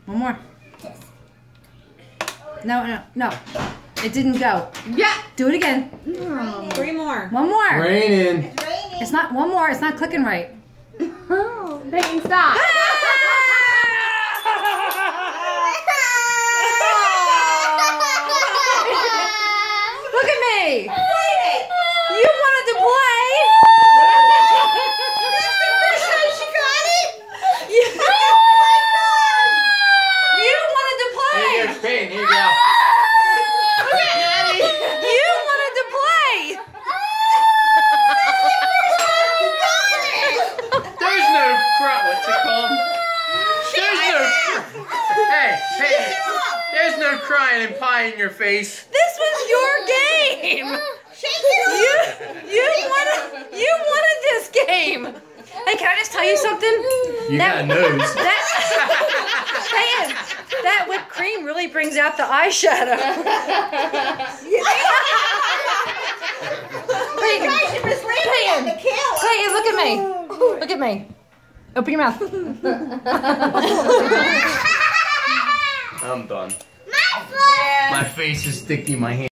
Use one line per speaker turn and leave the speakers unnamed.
One more. No. It didn't go.
Yeah.
Do it again.
Oh. 3 more.
One more.
Raining.
It's raining.
It's not one more. It's not clicking right.
Oh, Peyton, stop.
Look at me. You wanted to play.
That's the first time she got it.
You wanted to play.
Here goes Peyton. Here you go.
You wanted to play.
There's no what's it called? Hey, there's no crying and pie in your face.
This was your game. You wanted this game. Hey, can I just tell you something?
You got a nose.
Peyton, that whipped cream really brings out the eyeshadow. Peyton, look at me. Look at me. Open your mouth.
I'm done.
My foot.
My face is sticking my hand.